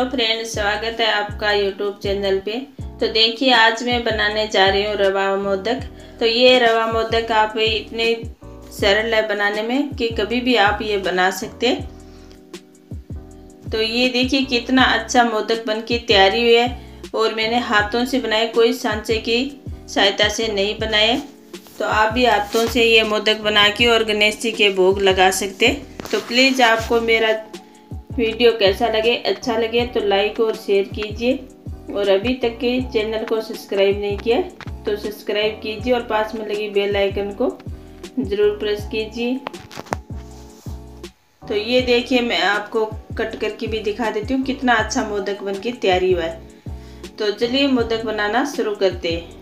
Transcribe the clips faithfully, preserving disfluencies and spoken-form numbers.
Hello friends, स्वागत है आपका यूट्यूब चैनल पे। तो देखिए, आज मैं बनाने जा रही हूँ रवा मोदक। तो ये रवा मोदक आप इतने सरल है बनाने में कि कभी भी आप ये बना सकते। तो ये देखिए कितना अच्छा मोदक बन के तैयारी हुई है और मैंने हाथों से बनाए, कोई सांचे की सहायता से नहीं बनाए। तो आप भी हाथों से ये मोदक बना के और गणेश जी के भोग लगा सकते। तो प्लीज़ आपको मेरा वीडियो कैसा लगे, अच्छा लगे तो लाइक और शेयर कीजिए। और अभी तक के चैनल को सब्सक्राइब नहीं किया तो सब्सक्राइब कीजिए और पास में लगी बेल आइकन को ज़रूर प्रेस कीजिए। तो ये देखिए, मैं आपको कट करके भी दिखा देती हूँ कितना अच्छा मोदक बन के तैयारी हुआ है। तो चलिए मोदक बनाना शुरू करते हैं।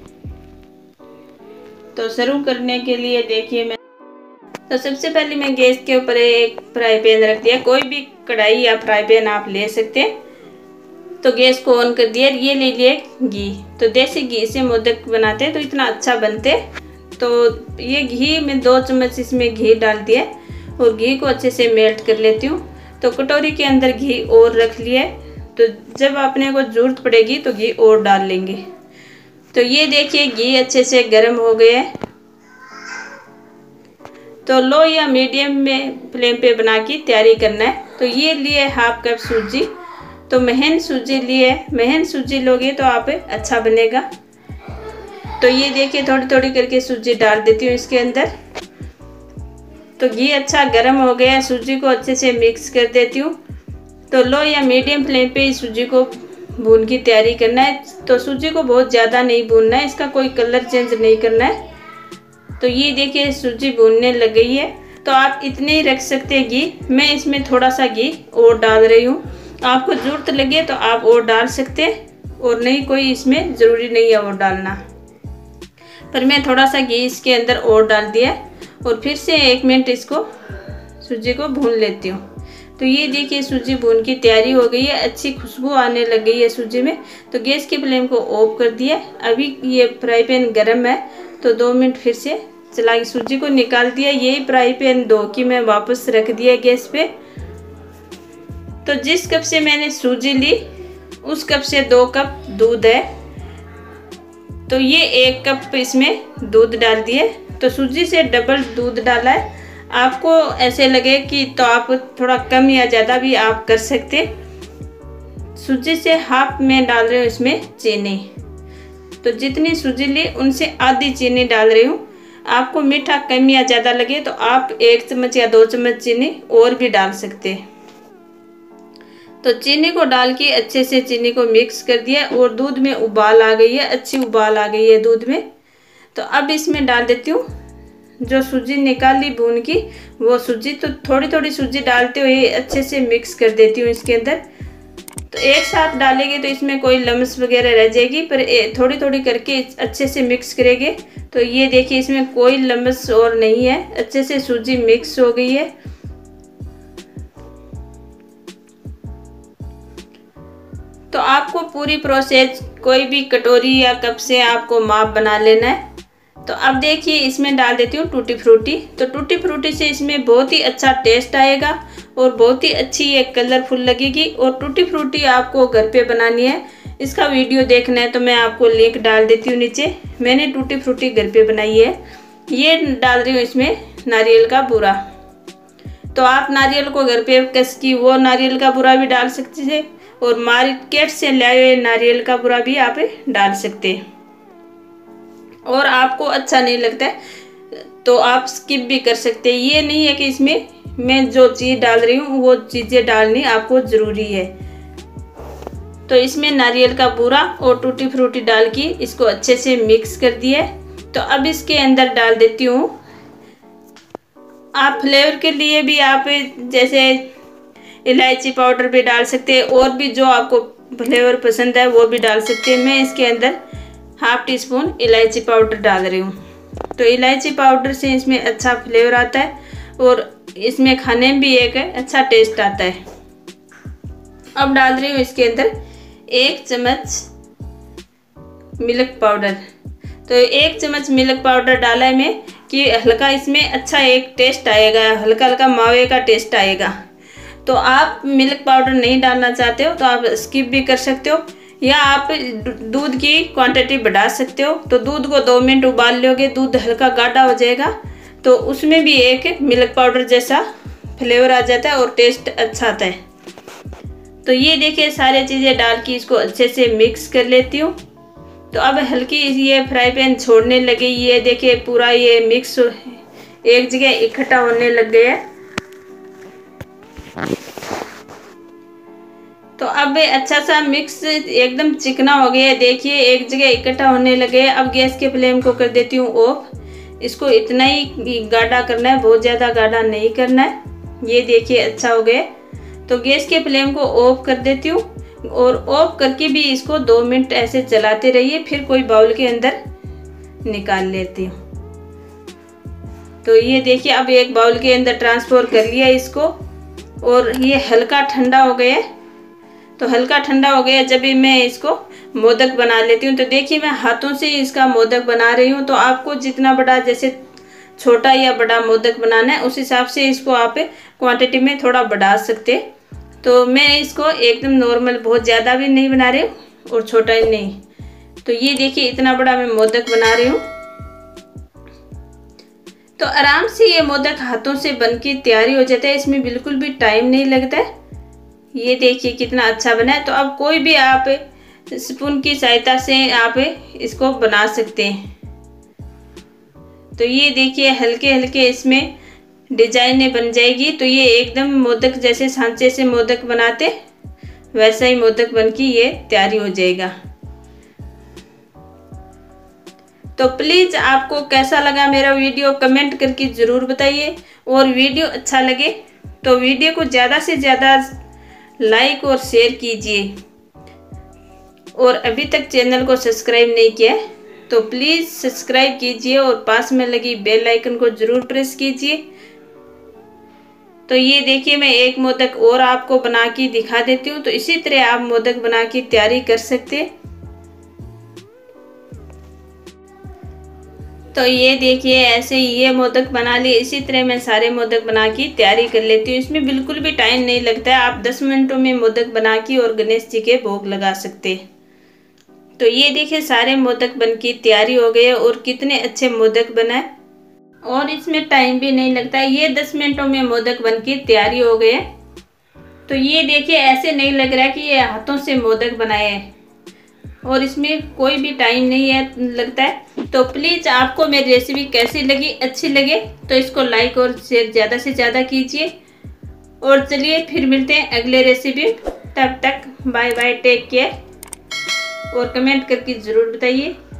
तो शुरू करने के लिए देखिए, मैं तो सबसे पहले मैं गैस के ऊपर एक फ्राई पैन रख दिया। कोई भी कढ़ाई या फ्राई पैन आप ले सकते हैं। तो गैस को ऑन कर दिया। ये ले लिए घी। तो देसी घी से मोदक बनाते हैं तो इतना अच्छा बनते। तो ये घी में दो चम्मच इसमें घी डाल दिया और घी को अच्छे से मेल्ट कर लेती हूँ। तो कटोरी के अंदर घी और रख लिया। तो जब अपने को ज़रूरत पड़ेगी तो घी और डाल लेंगे। तो ये देखिए घी अच्छे से गर्म हो गया है। तो लो या मीडियम में फ्लेम पे बना के तैयारी करना है। तो ये लिए हाफ कप सूजी। तो महीन सूजी लिए, महीन सूजी लोगे तो आप अच्छा बनेगा। तो ये देखिए थोड़ी थोड़ी करके सूजी डाल देती हूँ इसके अंदर। तो घी अच्छा गर्म हो गया, सूजी को अच्छे से मिक्स कर देती हूँ। तो लो या मीडियम फ्लेम पे सूजी को भून की तैयारी करना है। तो सूजी को बहुत ज़्यादा नहीं भूनना है, इसका कोई कलर चेंज नहीं करना है। तो ये देखिए सूजी भूनने लग गई है। तो आप इतने ही रख सकते हैं घी। मैं इसमें थोड़ा सा घी और डाल रही हूँ। आपको ज़रूरत लगे तो आप और डाल सकते हैं और नहीं, कोई इसमें ज़रूरी नहीं है और डालना। पर मैं थोड़ा सा घी इसके अंदर और डाल दिया और फिर से एक मिनट इसको सूजी को भून लेती हूँ। तो ये देखिए सूजी भून की तैयारी हो गई है, अच्छी खुशबू आने लग गई है सूजी में। तो गैस की फ्लेम को ऑफ कर दिया। अभी ये फ्राई पैन गर्म है तो दो मिनट फिर से चला के सूजी को निकाल दिया। यही फ्राई पैन धो के मैं वापस रख दिया गैस पे। तो जिस कप से मैंने सूजी ली उस कप से दो कप दूध है। तो ये एक कप इसमें दूध डाल दिए। तो सूजी से डबल दूध डाला है। आपको ऐसे लगे कि तो आप थोड़ा कम या ज़्यादा भी आप कर सकते। सूजी से हाफ में डाल रही हूँ इसमें चीनी। तो जितनी सूजी ली उनसे आधी चीनी डाल रही हूँ। आपको मीठा कम या ज़्यादा लगे तो आप एक चम्मच या दो चम्मच चीनी और भी डाल सकते हैं। तो चीनी को डाल के अच्छे से चीनी को मिक्स कर दिया और दूध में उबाल आ गई है, अच्छी उबाल आ गई है दूध में। तो अब इसमें डाल देती हूँ जो सूजी निकाली भून की वो सूजी। तो थोड़ी थोड़ी सूजी डालते हुए अच्छे से मिक्स कर देती हूँ इसके अंदर। तो एक साथ डालेंगे तो इसमें कोई लम्स वगैरह रह जाएगी, पर थोड़ी थोड़ी करके अच्छे से मिक्स करेंगे। तो ये देखिए इसमें कोई लम्स और नहीं है, अच्छे से सूजी मिक्स हो गई है। तो आपको पूरी प्रोसेस कोई भी कटोरी या कप से आपको माप बना लेना है। तो अब देखिए इसमें डाल देती हूँ टूटी फ्रूटी। तो टूटी फ्रूटी से इसमें बहुत ही अच्छा टेस्ट आएगा और बहुत ही अच्छी ये कलरफुल लगेगी। और टूटी फ्रूटी आपको घर पे बनानी है, इसका वीडियो देखना है तो मैं आपको लिंक डाल देती हूँ नीचे। मैंने टूटी फ्रूटी घर पे बनाई है। ये डाल रही हूँ इसमें नारियल का बूरा। तो आप नारियल को घर पे कस की वो नारियल का बूरा भी डाल सकते हैं और मार्केट से लाए हुए नारियल का बूरा भी आप डाल सकते हैं। और आपको अच्छा नहीं लगता है तो आप स्किप भी कर सकते हैं। ये नहीं है कि इसमें मैं जो चीज़ डाल रही हूँ वो चीज़ें डालनी आपको ज़रूरी है। तो इसमें नारियल का बूरा और टूटी फ्रूटी डाल के इसको अच्छे से मिक्स कर दिया। तो अब इसके अंदर डाल देती हूँ, आप फ्लेवर के लिए भी आप जैसे इलायची पाउडर भी डाल सकते हैं और भी जो आपको फ्लेवर पसंद है वो भी डाल सकते हैं। मैं इसके अंदर हाफ टी स्पून इलायची पाउडर डाल रही हूँ। तो इलायची पाउडर से इसमें अच्छा फ्लेवर आता है और इसमें खाने में भी एक अच्छा टेस्ट आता है। अब डाल रही हूँ इसके अंदर एक चम्मच मिल्क पाउडर। तो एक चम्मच मिल्क पाउडर डाला है मैं कि हल्का इसमें अच्छा एक टेस्ट आएगा, हल्का हल्का मावे का टेस्ट आएगा। तो आप मिल्क पाउडर नहीं डालना चाहते हो तो आप स्किप भी कर सकते हो, या आप दूध की क्वांटिटी बढ़ा सकते हो। तो दूध को दो मिनट उबाल लोगे, दूध हल्का गाढ़ा हो जाएगा तो उसमें भी एक मिल्क पाउडर जैसा फ्लेवर आ जाता है और टेस्ट अच्छा आता है। तो ये देखिए सारी चीज़ें डाल के इसको अच्छे से मिक्स कर लेती हूँ। तो अब हल्की ये फ्राई पैन छोड़ने लगे, ये देखिए पूरा ये मिक्स एक जगह इकट्ठा होने लग गया है। तो अब अच्छा सा मिक्स एकदम चिकना हो गया है, देखिए एक जगह इकट्ठा होने लगे। अब गैस के फ्लेम को कर देती हूँ ऑफ। इसको इतना ही गाढ़ा करना है, बहुत ज़्यादा गाढ़ा नहीं करना है। ये देखिए अच्छा हो गया। तो गैस के फ्लेम को ऑफ कर देती हूँ और ऑफ करके भी इसको दो मिनट ऐसे चलाते रहिए, फिर कोई बाउल के अंदर निकाल लेती हूँ। तो ये देखिए अब एक बाउल के अंदर ट्रांसफर कर लिया इसको और ये हल्का ठंडा हो गया। तो हल्का ठंडा हो गया जब भी मैं इसको मोदक बना लेती हूँ। तो देखिए मैं हाथों से इसका मोदक बना रही हूँ। तो आपको जितना बड़ा, जैसे छोटा या बड़ा मोदक बनाना है उस हिसाब से इसको आप क्वांटिटी में थोड़ा बढ़ा सकते। तो मैं इसको एकदम नॉर्मल, बहुत ज़्यादा भी नहीं बना रही हूँ और छोटा ही नहीं। तो ये देखिए इतना बड़ा मैं मोदक बना रही हूँ। तो आराम से ये मोदक हाथों से बन के तैयारी हो जाता है, इसमें बिल्कुल भी टाइम नहीं लगता है। ये देखिए कितना अच्छा बना है। तो अब कोई भी आप स्पून की सहायता से आप इसको बना सकते हैं। तो ये देखिए हल्के हल्के इसमें डिजाइनें बन जाएगी। तो ये एकदम मोदक जैसे सांचे से मोदक बनाते वैसा ही मोदक बन के ये तैयारी हो जाएगा। तो प्लीज़ आपको कैसा लगा मेरा वीडियो कमेंट करके ज़रूर बताइए, और वीडियो अच्छा लगे तो वीडियो को ज़्यादा से ज़्यादा लाइक और शेयर कीजिए। और अभी तक चैनल को सब्सक्राइब नहीं किया तो प्लीज़ सब्सक्राइब कीजिए और पास में लगी बेल आइकन को ज़रूर प्रेस कीजिए। तो ये देखिए मैं एक मोदक और आपको बना के दिखा देती हूँ। तो इसी तरह आप मोदक बना के तैयारी कर सकते हैं। तो ये देखिए ऐसे ये मोदक बना लिए। इसी तरह मैं सारे मोदक बना के तैयारी कर लेती हूँ। इसमें बिल्कुल भी टाइम नहीं लगता है, आप दस मिनटों में मोदक बना के और गणेश जी के भोग लगा सकते। तो ये देखिए सारे मोदक बन की तैयारी हो गए और कितने अच्छे मोदक बनाए, और इसमें टाइम भी नहीं लगता है। ये दस मिनटों में मोदक बन की तैयारी हो गए। तो ये देखिए ऐसे नहीं लग रहा है कि ये हाथों से मोदक बनाए हैं, और इसमें कोई भी टाइम नहीं है लगता है। तो प्लीज़ आपको मेरी रेसिपी कैसी लगी, अच्छी लगे तो इसको लाइक और शेयर ज़्यादा से ज़्यादा कीजिए। और चलिए फिर मिलते हैं अगले रेसिपी। तब तक बाय बाय, टेक केयर, और कमेंट करके ज़रूर बताइए।